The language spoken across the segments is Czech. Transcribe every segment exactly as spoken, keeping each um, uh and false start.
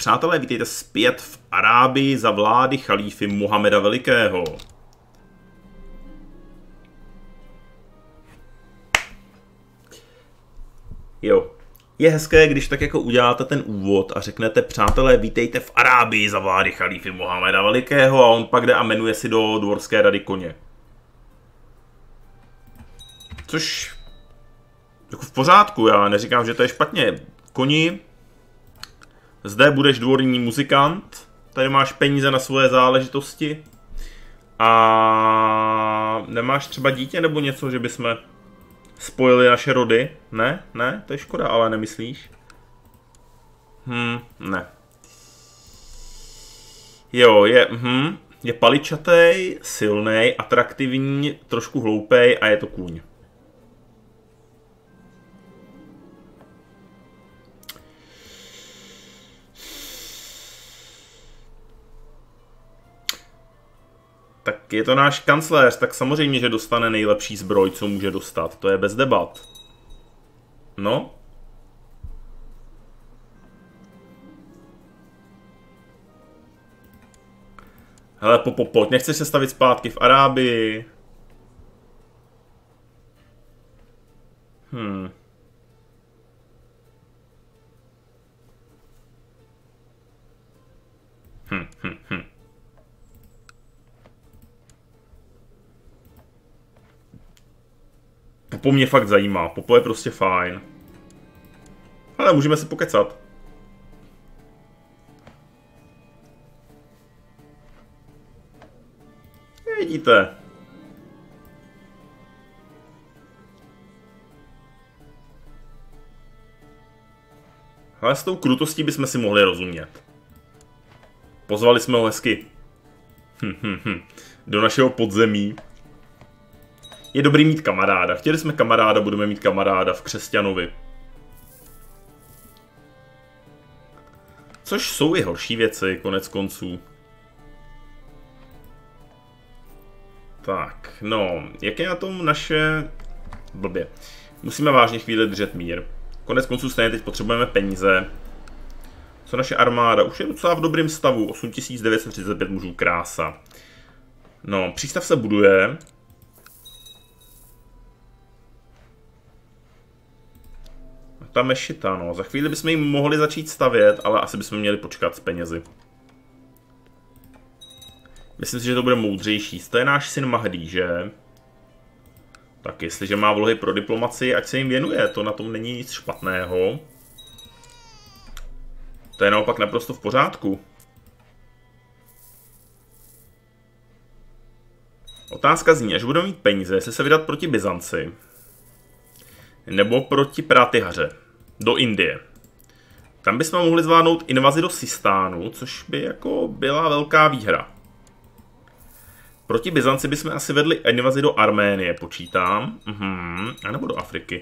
Přátelé, vítejte zpět v Arábii za vlády chalífy Mohameda Velikého. Jo. Je hezké, když tak jako uděláte ten úvod a řeknete, přátelé, vítejte v Arábii za vlády chalífy Mohameda Velikého, a on pak jde a jmenuje si do dvorské rady koně. Což jako v pořádku, já neříkám, že to je špatně. Koni, zde budeš dvorní muzikant, tady máš peníze na svoje záležitosti a nemáš třeba dítě nebo něco, že bychom spojili naše rody? Ne? Ne? To je škoda, ale nemyslíš? Hm, ne. Jo, je, hm, je paličatej, silnej, atraktivní, trošku hloupej a je to kůň. Tak je to náš kancléř, tak samozřejmě, že dostane nejlepší zbroj, co může dostat. To je bez debat. No. Hele, po, po, pojď, nechceš se stavit zpátky v Arábii? Hmm. Hm, hm, hm. Popo mě fakt zajímá, Popo je prostě fajn. Ale můžeme se pokecat. Vidíte. Ale s tou krutostí bychom si mohli rozumět. Pozvali jsme ho hezky hm, hm, hm. do našeho podzemí. Je dobrý mít kamaráda. Chtěli jsme kamaráda, budeme mít kamaráda v křesťanovi. Což jsou i horší věci, konec konců. Tak, no, jak je na tom naše... Blbě. Musíme vážně chvíli držet mír. Konec konců stejně teď potřebujeme peníze. Co naše armáda? Už je docela v dobrém stavu. osm tisíc devět set třicet pět mužů, krása. No, přístav se buduje. Ta mešita, no. Za chvíli bychom jim mohli začít stavět, ale asi bychom měli počkat s penězi. Myslím si, že to bude moudřejší. To je náš syn Mahdi, že? Tak jestliže má vlohy pro diplomaci, ať se jim věnuje. To na tom není nic špatného. To je naopak naprosto v pořádku. Otázka zní, až budeme mít peníze, jestli se vydat proti Byzanci. Nebo proti Prátyhaře. Do Indie. Tam bychom mohli zvládnout invazi do Sistánu, což by jako byla velká výhra. Proti Byzanci bychom asi vedli invazi do Arménie, počítám. Mhm. A nebo do Afriky.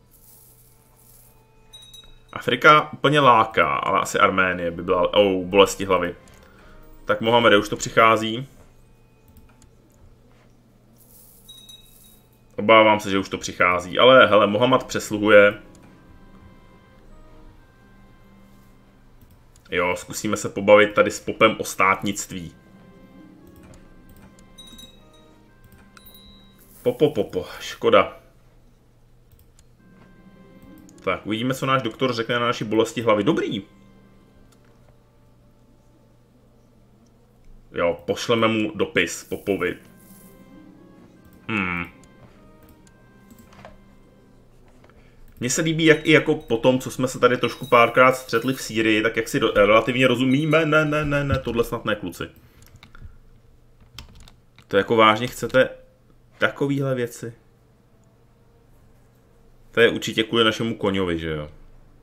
Afrika úplně láká, ale asi Arménie by byla... Oh, bolesti hlavy. Tak Mohamede, už to přichází. Obávám se, že už to přichází, ale hele, Mohamed přesluhuje. Jo, zkusíme se pobavit tady s Popem o státnictví. Popo, popo, škoda. Tak, uvidíme, co náš doktor řekne na naší bolesti hlavy. Dobrý. Jo, pošleme mu dopis Popovi. Hmm. Mně se líbí, jak i jako po tom, co jsme se tady trošku párkrát střetli v Sýrii, tak jak si do, relativně rozumíme, ne, ne, ne, ne, tohle snad ne, kluci. To jako vážně chcete takovýhle věci? To je určitě kvůli našemu koňovi, že jo?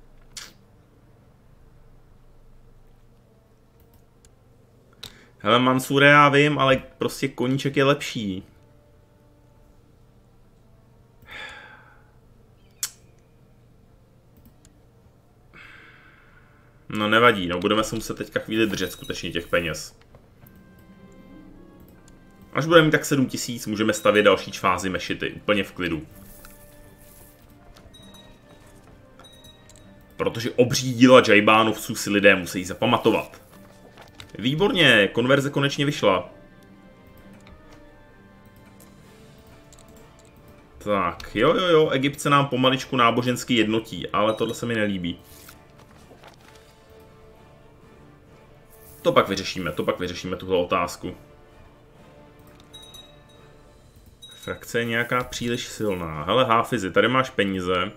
Hele, Mansure, já vím, ale prostě koníček je lepší. No nevadí, no budeme se muset teďka chvíli držet skutečně těch peněz. Až budeme mít tak sedm tisíc, můžeme stavět další fázi mešity, úplně v klidu. Protože obří díla Džajbánovců si lidé musí zapamatovat. Výborně, konverze konečně vyšla. Tak, jo, jo, jo, Egypt se nám pomaličku nábožensky jednotí, ale tohle se mi nelíbí. To pak vyřešíme, to pak vyřešíme tuhle otázku. Frakce je nějaká příliš silná. Hele, Háfizi, tady máš peníze.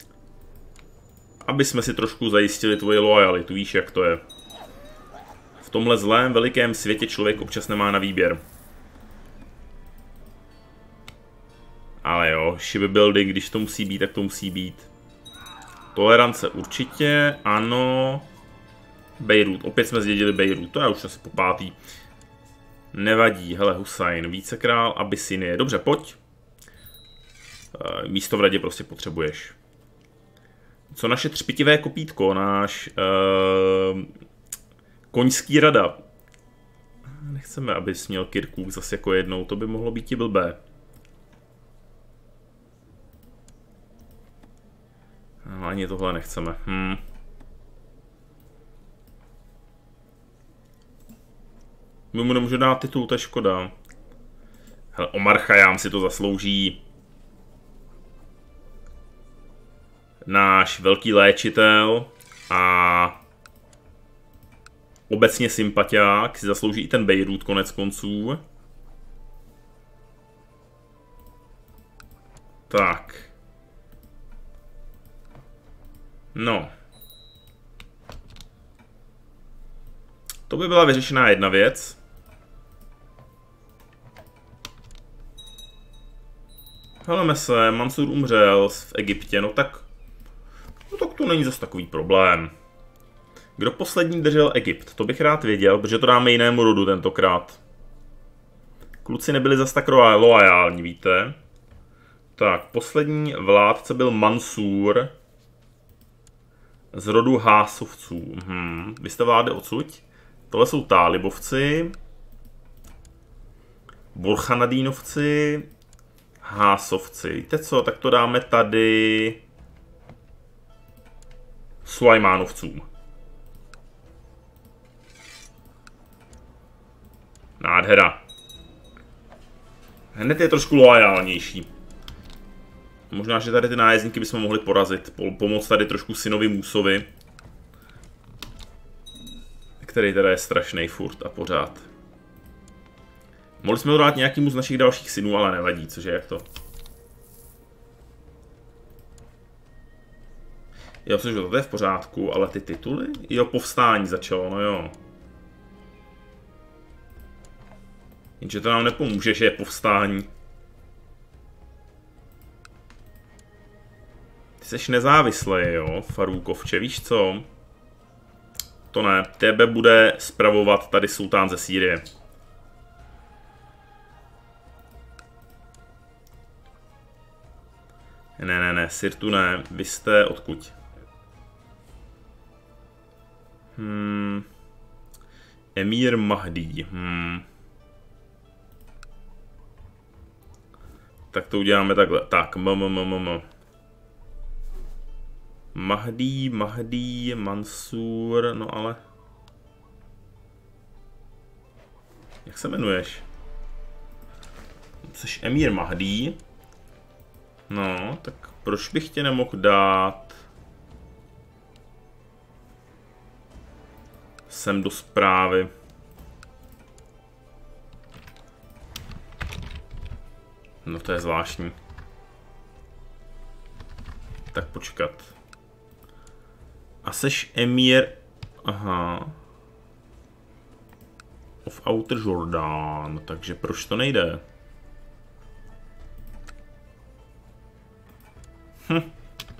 Aby jsme si trošku zajistili tvoji lojalitu, víš, jak to je. V tomhle zlém, velikém světě člověk občas nemá na výběr. Ale jo, shipbuilding, když to musí být, tak to musí být. Tolerance určitě, ano. Bejrút, opět jsme zdědili Bejrút, to je už asi po pátý. Nevadí, hele, Husajn, vícekrál, Abysinie, dobře, pojď. Místo v radě prostě potřebuješ. Co naše třpitivé kopítko, náš uh, koňský rada. Nechceme, abys měl Kirkuk zase jako jednou, to by mohlo být i blbé. No, ani tohle nechceme. Hm. My mu nemůžu dát titul, to je škoda. Hele, Omar Chajám si to zaslouží. Náš velký léčitel a obecně sympatiák si zaslouží i ten Bejrút konec konců. Tak. No. To by byla vyřešená jedna věc. Heleme se, Mansur umřel v Egyptě, no tak... No tak to není zase takový problém. Kdo poslední držel Egypt? To bych rád věděl, protože to dáme jinému rodu tentokrát. Kluci nebyli zase tak loajální, víte? Tak, poslední vládce byl Mansur z rodu Hásovců. Hmm. Vy jste vládli odsud? Tohle jsou Tálibovci, Burchanadínovci, Hásovci. Víte co, tak to dáme tady Sulajmánovcům. Nádhera. Hned je trošku loajálnější. Možná, že tady ty nájezdníky bychom mohli porazit. Pomoct tady trošku synovi Musovi. Který teda je strašný furt a pořád. Mohli jsme ho dát nějakému z našich dalších synů, ale nevadí, cože jak to. Jo, cože to je v pořádku, ale ty tituly? Jo, povstání začalo, no jo. Jenže to nám nepomůže, že je povstání. Ty seš nezávislý, jo, Farůkovče, víš co? To ne, tebe bude spravovat tady sultán ze Sýrie. Ne, ne, ne, Sirtu ne, vy jste odkud? Hmm. Emír Mahdi, hmm. Tak to uděláme takhle, tak, m, m, m, m, m. Mahdi, Mahdi, Mansur, no ale... Jak se jmenuješ? Jsi Emír Mahdi. No, tak proč bych tě nemohl dát... sem do zprávy. No to je zvláštní. Tak počkat. A seš Emír... Aha. Of Outer Jordan. Takže proč to nejde? Hm.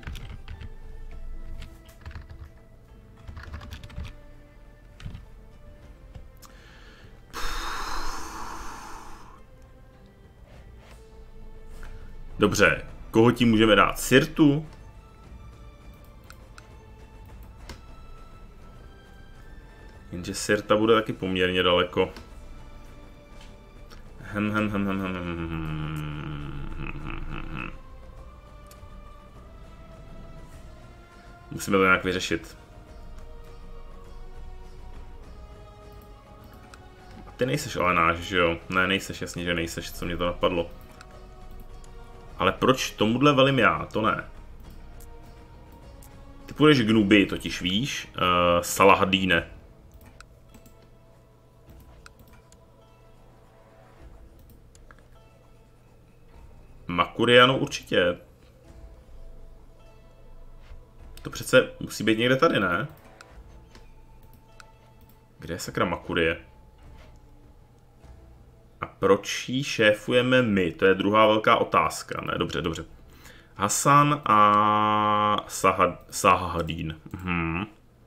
Dobře, koho ti můžeme dát? Sirtu? Jenže Sirta bude taky poměrně daleko. Hm, hm, hm, hm, hm, hm, hm, hm. Musíme to nějak vyřešit. Ty nejseš ale náš, že jo? Ne, nejseš, jasně, že nejseš, co mě to napadlo. Ale proč tomuhle velím já? To ne. Ty půjdeš k Nubii, totiž víš? Uh, Salahadíne. Makuriano určitě. To přece musí být někde tady, ne? Kde je sakra Makurie? A proč jí šéfujeme my? To je druhá velká otázka. Ne, dobře, dobře. Hasan a Sahadín. Mhm.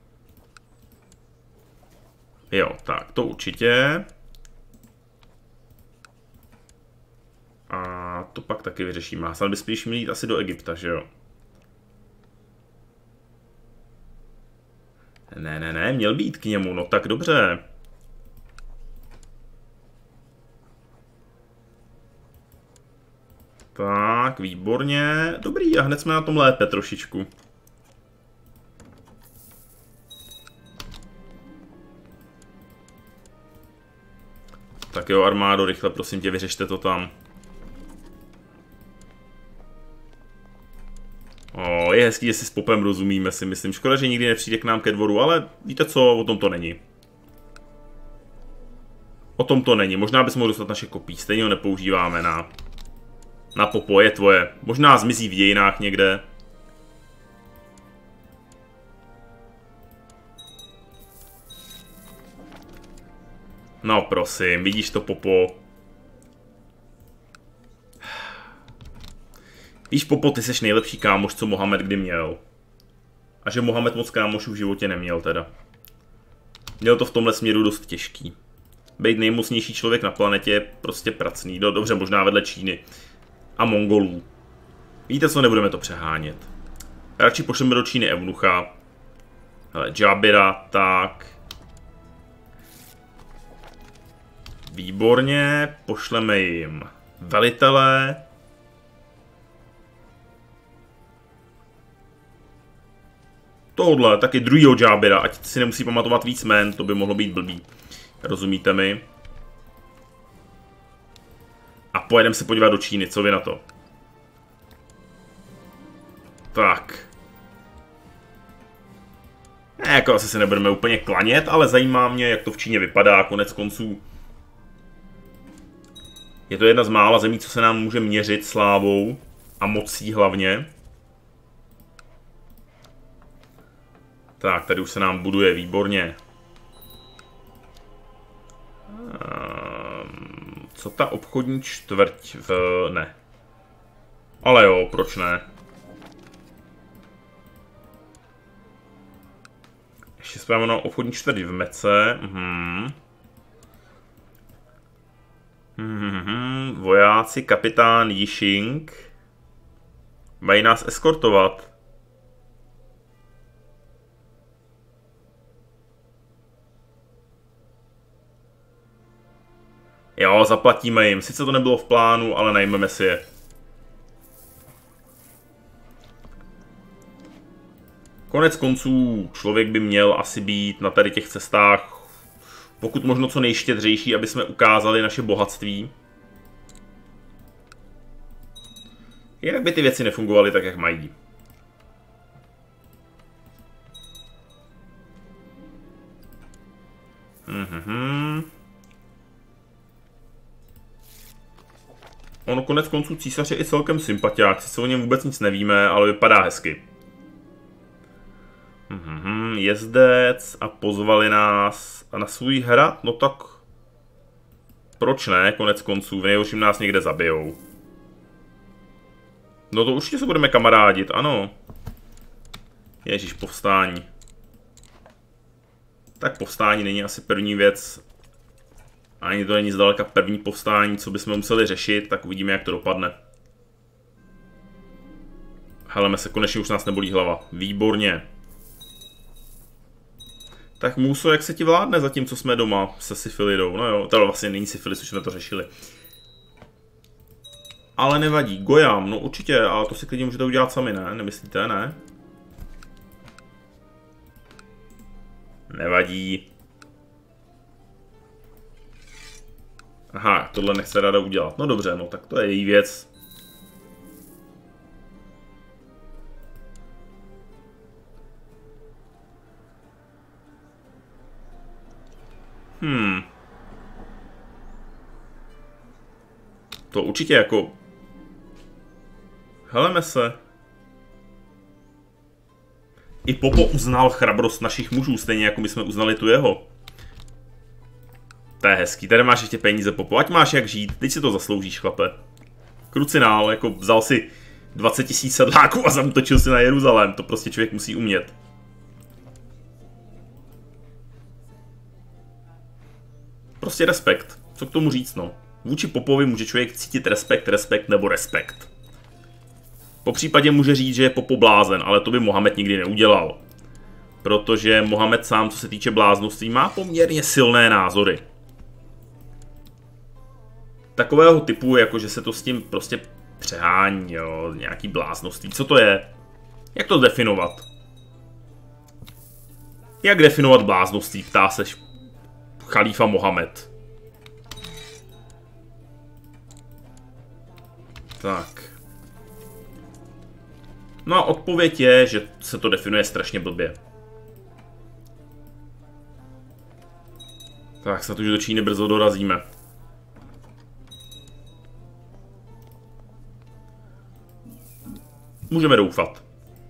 Jo, tak, to určitě. A to pak taky vyřešíme. Hasan by spíš měl jít asi do Egypta, že jo? Ne, ne, ne, měl být k němu, no tak dobře. Tak, výborně. Dobrý, a hned jsme na tom lépe trošičku. Tak jo, armádo, rychle, prosím tě, vyřešte to tam. O, je hezký, že si s Popem rozumíme, si myslím. Škoda, že nikdy nepřijde k nám ke dvoru, ale víte co, o tom to není. O tom to není. Možná bys mohl dostat naše kopí, stejně ho nepoužíváme na... Na Popo, je tvoje. Možná zmizí v dějinách někde. No prosím, vidíš to, Popo. Víš, Popo, ty seš nejlepší kámoš, co Mohamed kdy měl. A že Mohamed moc kámošů v životě neměl teda. Měl to v tomhle směru dost těžký. Být nejmocnější člověk na planetě je prostě pracný. No, dobře, možná vedle Číny. A Mongolů. Víte co, nebudeme to přehánět. Radši pošleme do Číny Eunucha. Hele, Džábira, tak. Výborně, pošleme jim velitele. Tohodle, taky druhýho Džábira, ať si nemusí pamatovat víc jmén, to by mohlo být blbý. Rozumíte mi? A pojedeme se podívat do Číny, co vy na to? Tak. Ne, jako asi se nebudeme úplně klanět, ale zajímá mě, jak to v Číně vypadá, konec konců. Je to jedna z mála zemí, co se nám může měřit slávou a mocí hlavně. Tak, tady už se nám buduje výborně. Co ta obchodní čtvrť v... ne. Ale jo, proč ne? Ještě jsme na obchodní čtvrť v Mece. Mhm. Mhm. Vojáci, kapitán Yishing. Mají nás eskortovat. Jo, zaplatíme jim. Sice to nebylo v plánu, ale najmeme si je. Konec konců člověk by měl asi být na tady těch cestách pokud možno co nejštědřejší, aby jsme ukázali naše bohatství. Jinak by ty věci nefungovaly tak, jak mají. Mhm. Ono konec konců císař je i celkem sympatiák, sice o něm vůbec nic nevíme, ale vypadá hezky. Mhm, jezdec a pozvali nás na svůj hrad, no tak proč ne, konec konců, v nejhorším nás někde zabijou. No to určitě se budeme kamarádit, ano. Ježíš, povstání. Tak povstání není asi první věc. Ani to není zdaleka první povstání, co bychom museli řešit, tak uvidíme, jak to dopadne. Heleme se, konečně už nás nebolí hlava. Výborně. Tak Muso, jak se ti vládne zatím, co jsme doma se Syfilidou? No jo, to vlastně není Syfilis, už jsme to řešili. Ale nevadí, Gojam, no určitě, ale to si klidně můžete udělat sami, ne? Nemyslíte, ne? Nevadí. Aha, tohle nechce rada udělat. No dobře, no tak to je její věc. Hmm. To určitě jako... Heleme se. I Popo uznal chrabrost našich mužů, stejně jako my jsme uznali tu jeho. To je hezký, tady máš ještě peníze, Popo, ať máš jak žít, teď si to zasloužíš, chlape. Krucinál, jako vzal si dvacet tisíc sedláků a zamtočil si na Jeruzalém, to prostě člověk musí umět. Prostě respekt, co k tomu říct, no. Vůči Popovi může člověk cítit respekt, respekt nebo respekt. Po případě může říct, že je Popo blázen, ale to by Mohamed nikdy neudělal. Protože Mohamed sám, co se týče bláznoství, má poměrně silné názory. Takového typu, jako že se to s tím prostě přehání, jo, nějaký bláznoství. Co to je? Jak to definovat? Jak definovat bláznoství, ptá se chalífa Mohamed. Tak. No a odpověď je, že se to definuje strašně blbě. Tak snad už do Číny brzo dorazíme. Můžeme doufat.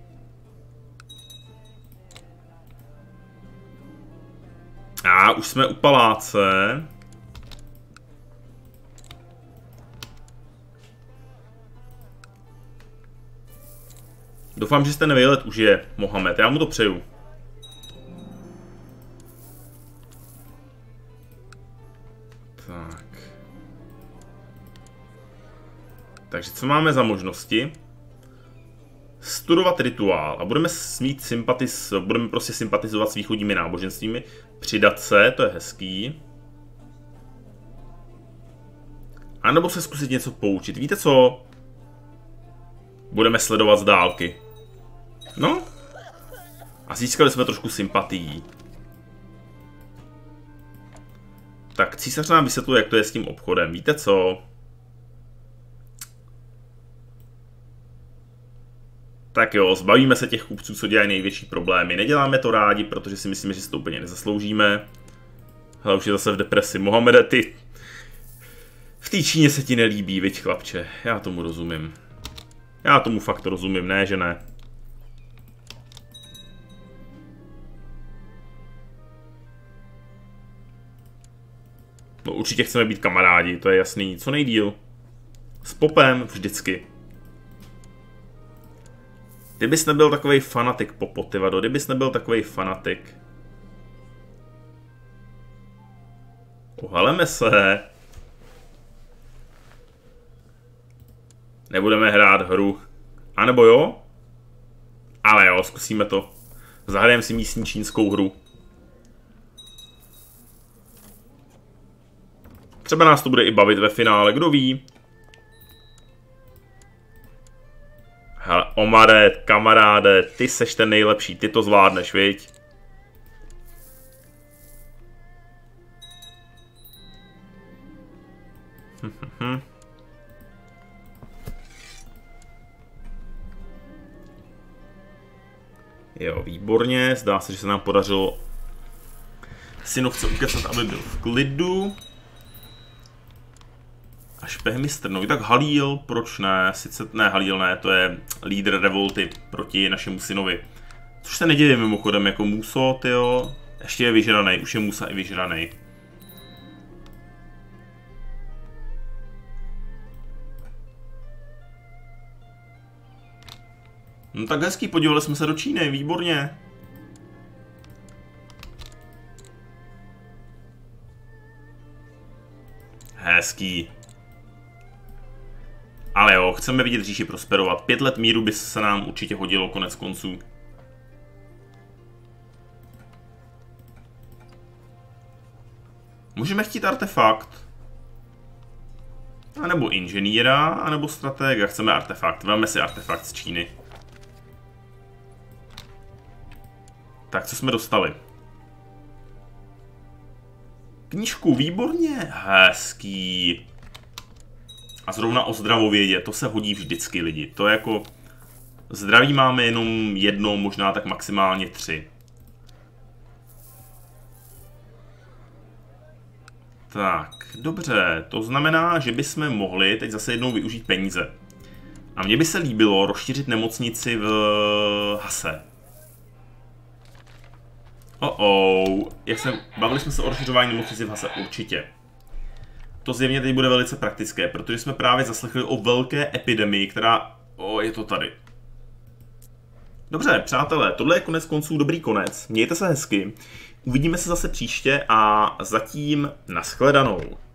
A už jsme u paláce. Doufám, že jste nevejlet užije, Mohamed. Já mu to přeju. Tak. Takže co máme za možnosti? Studovat rituál a budeme smít sympatiz, budeme prostě sympatizovat s východními náboženstvími. Přidat se, to je hezký. A nebo se zkusit něco poučit. Víte co? Budeme sledovat z dálky. No. A získali jsme trošku sympatií. Tak císař nám vysvětluje, jak to je s tím obchodem. Víte co? Tak jo, zbavíme se těch kupců, co dělají největší problémy. Neděláme to rádi, protože si myslíme, že si to úplně nezasloužíme. Hele, už je zase v depresi. Mohamede, ty... V té Číně se ti nelíbí, viď, chlapče. Já tomu rozumím. Já tomu fakt rozumím, ne, že ne. No určitě chceme být kamarádi, to je jasný. Co nejdýl? S Popem vždycky. Kdybys nebyl takovej fanatik, Popo, ty vado, kdybys nebyl takovej fanatik. Uhaleme se. Nebudeme hrát hru. A nebo jo? Ale jo, zkusíme to. Zahrajeme si místní čínskou hru. Třeba nás to bude i bavit ve finále, kdo ví. Hele, Omare, kamaráde, ty seš ten nejlepší, ty to zvládneš, viď? Jo, výborně, zdá se, že se nám podařilo synovce ukecat, aby byl v klidu. A špehmistr, no i tak Halil, proč ne, sice ne Halil ne, to je lídr revolty proti našemu synovi. Což se neděje mimochodem, jako Muso, tyjo, ještě je vyžranej, už je Musa i vyžranej. No tak hezký, podívali jsme se do Číny, výborně. Hezký. Ale jo, chceme vidět říši prosperovat. Pět let míru by se nám určitě hodilo konec konců. Můžeme chtít artefakt. A nebo inženýra, a nebo stratega. Chceme artefakt. Vezmeme si artefakt z Číny. Tak, co jsme dostali? Knížku, výborně, hezký. A zrovna o zdravovědě, to se hodí vždycky lidi. To je jako, zdraví máme jenom jedno, možná tak maximálně tři. Tak, dobře, to znamená, že bychom mohli teď zase jednou využít peníze. A mně by se líbilo rozšířit nemocnici v Hase. Oh, oh. Jak jsem, bavili jsme se o rozšiřování nemocnici v Hase, určitě. To zjevně teď bude velice praktické, protože jsme právě zaslechli o velké epidemii, která... O, je to tady. Dobře, přátelé, tohle je konec konců dobrý konec. Mějte se hezky. Uvidíme se zase příště a zatím nashledanou.